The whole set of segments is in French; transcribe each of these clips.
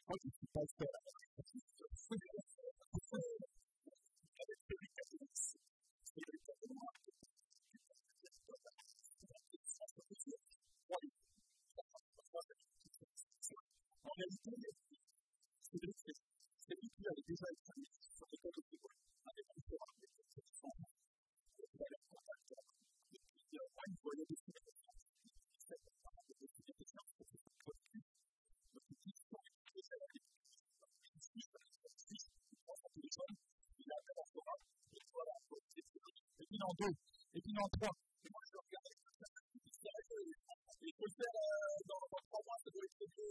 crois que c'est pas ça. En réalité, c'est lui qui avait déjà été sur le code de l'école, avec un programme de protection. Il avait un contact depuis une voyage de cinéma. Il s'est préparé de décider de faire ce que c'est possible. Donc, il dit qu'il faut que ça aille. Il a fait un programme, et voilà, et puis en 2, et puis en 3. Et moi, je regardais ça. Il faut le faire dans 3 mois, ça doit être mieux.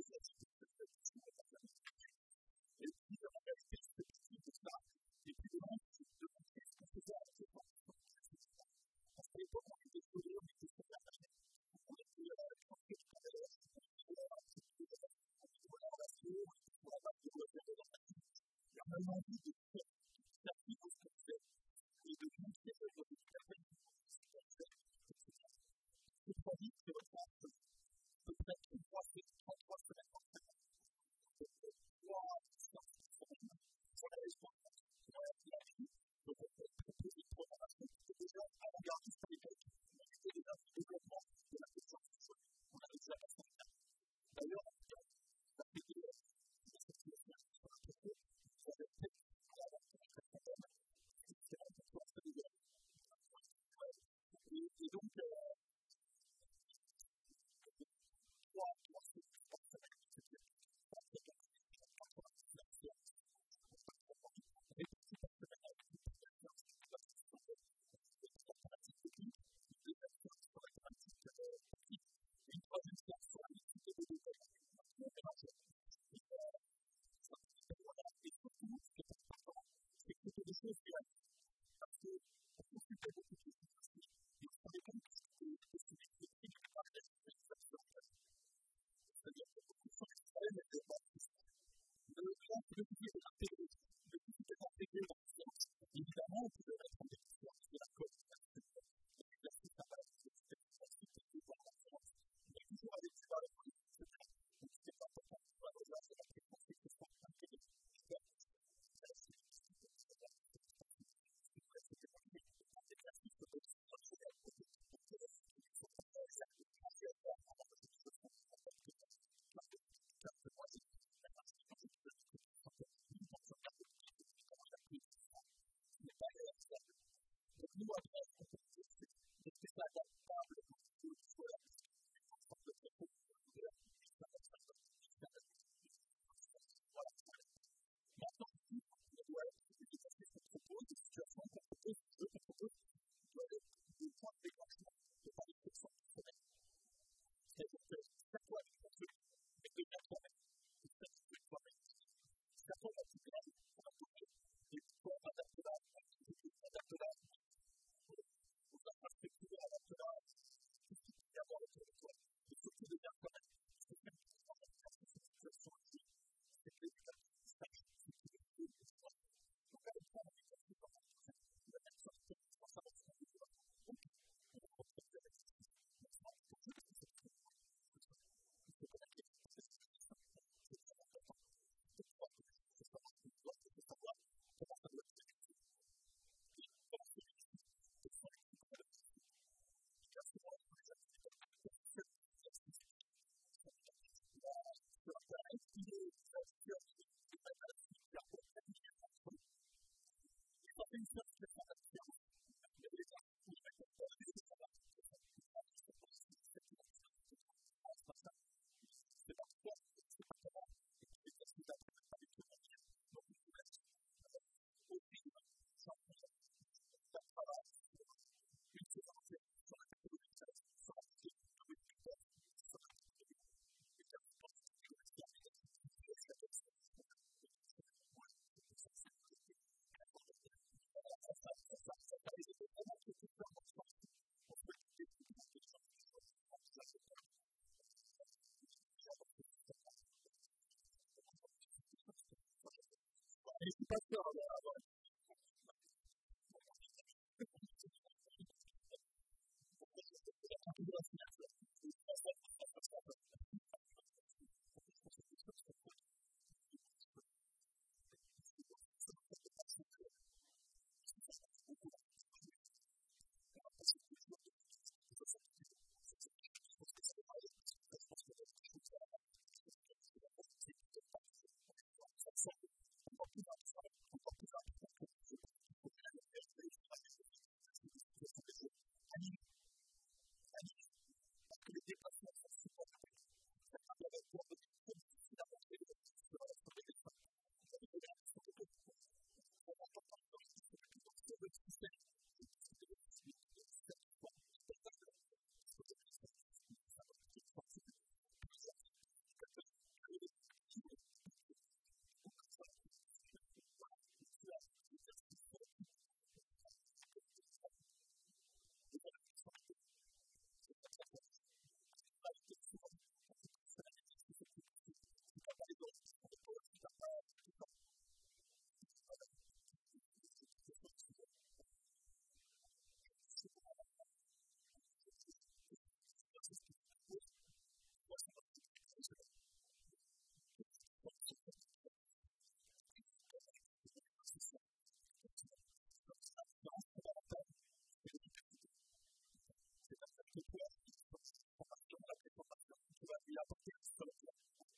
Et puis, en réalité, c'est possible de ça. Et puis, de montrer ce qu'on peut faire avec les gens. Parce qu'à l'époque, on était solo, on était super machine. On était tranquille, on avait la relation, on a pas de relation dans la vie. Et on a eu envie de faire ce qu'on fait. Et de montrer que notre personne, c'est qu'on fait. C'est pas vite, c'est votre part. Peut-être 33 semaines par semaine. Sur la réponse, donc on peut proposer une programmation qui est déjà avant-gardiste à l'époque. On a fait déjà du développement de la question sociale. On a réussi à passer un temps. D'ailleurs, ça fait des situations sur la question. Ça fait peut-être à la question c'est un peu pour se développer. Et donc, 3 semaines, une troisième station sur la mixité des développements. Et surtout, ce qui est important, c'est que c'était des choses réelles. Parce qu'on consultait beaucoup de choses aussi. Et on se rendait compte que c'était des possibilités qui n'étaient pas réelles. C'est-à-dire que beaucoup de choses extrêmes n'étaient pas possibles. Le plan de l'utilité de l'intégrer, de l'utilité d'intégrer dans le science, évidemment, on pouvait mettre en question de la code. L'exercice n'a pas été fait. Mais toujours avec du mal, donc c'est pas important. Voilà, c'est la question que je pense intégrer. Donc, nous, après, c'est ça adaptable au choix. Voilà. Maintenant, on doit être des exercices qu'on propose, des situations qu'on propose, des jeux qu'on propose, qui doivent être des points de déclenchement, de pas des questions qui sont faites. C'est-à-dire que chaque fois qu'on fait, mais de bien toi-même, et ça, tu peux toi-même. Chaque fois qu'on fait, on va trouver des points d'adaptation, aux infrastructures adaptables, tout ce qui peut y avoir autour de toi, et surtout de bien toi-même. Parce que même si on a une situation ici, c'est que les gens qui savent ce qui est le plus fort. Donc, à l'époque, on est assez fort. La même chose que les gens savent ce qui est le plus fort. Donc, on va retrouver avec ce qui est le plus fort. Donc, je pense que c'est très important. Il faut connaître les spécifications. C'est très important. De pouvoir connaître ce savoir, de savoir comment ça doit être fait. Et comment c'est fait. Et comment c'est fait. Et souvent, on les a fait comme ça. Sur Internet, il est sur les bagages qui permettent de faire entre eux. Et ça fait une chose qui est très différente. Il y a des gens qui ont fait comme ça, et des gens qui ont fait comme ça. C'est pas ça. C'est pas ça. C'est pas comment. Et puis, c'est ce qui va faire avec le monde. Donc, il faut être aussi sans travail. Une chose entière sur la catégorie de service, sur la catégorie de critères, sur la catégorie de je suis pas sûr d'avoir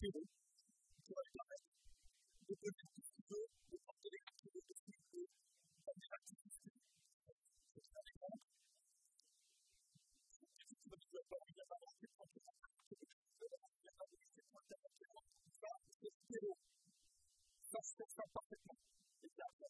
zéro qui va lui permettre de donner tout ce qu'il veut, de porter les activités de ce qu'il veut, d'amener l'activité. C'est un exemple. Si vous ne pas bien avancer, quand vous avez un peu de bien avancer, quand vous avez un peu de ça, c'est zéro. Ça se fait ça parfaitement. Et c'est après.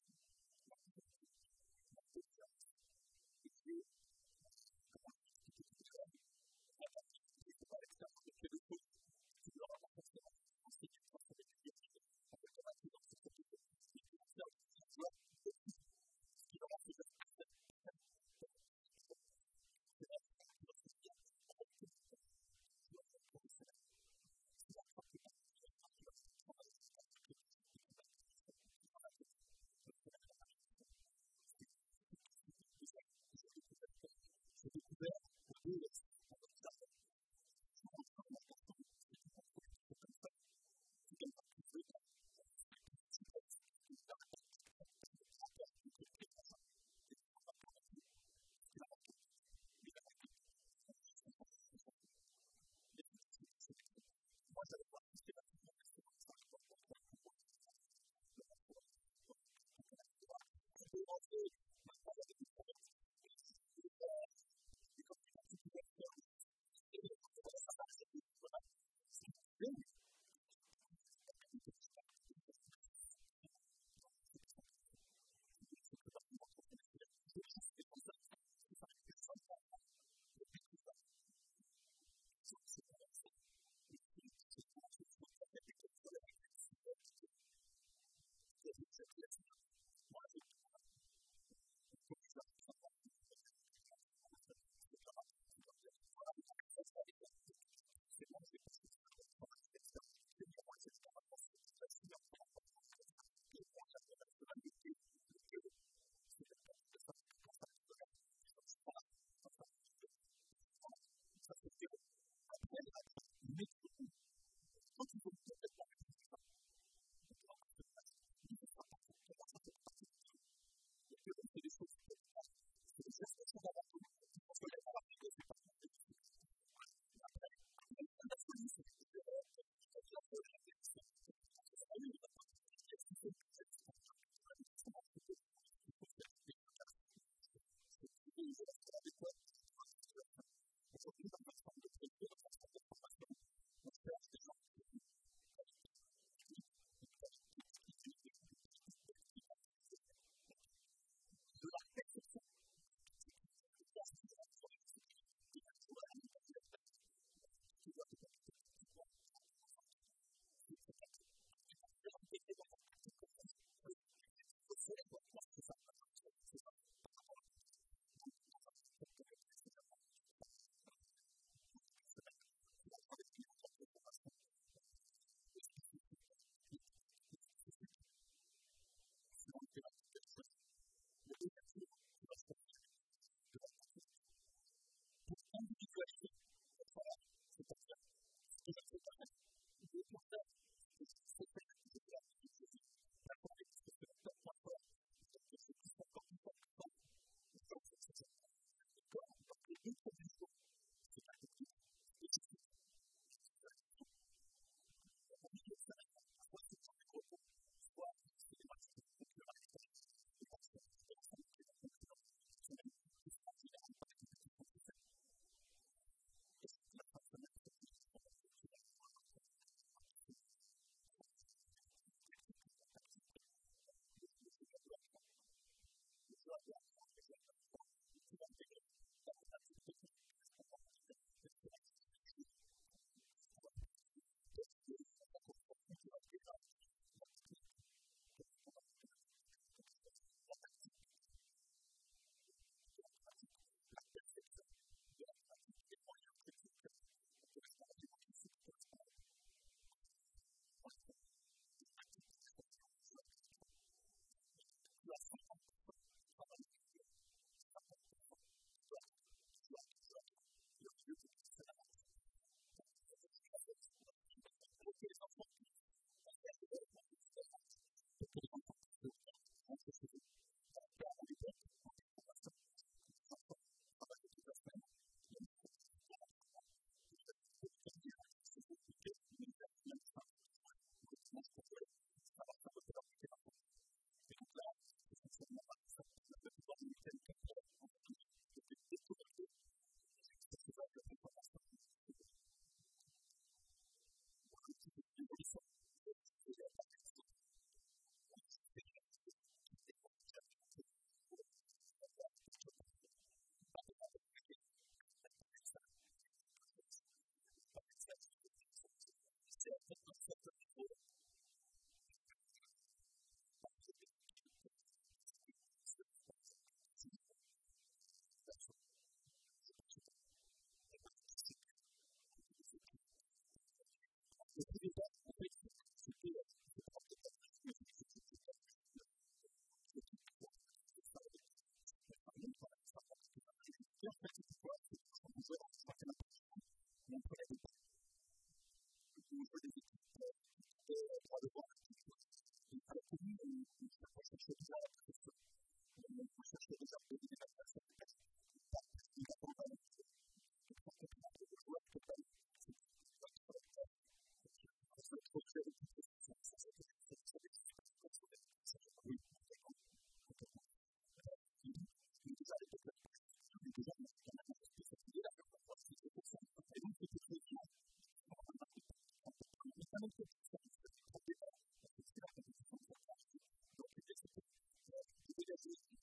monde qui est ça, c'est un débat, parce que c'est la compétition de la partie. Donc, l'idée, c'est de dégager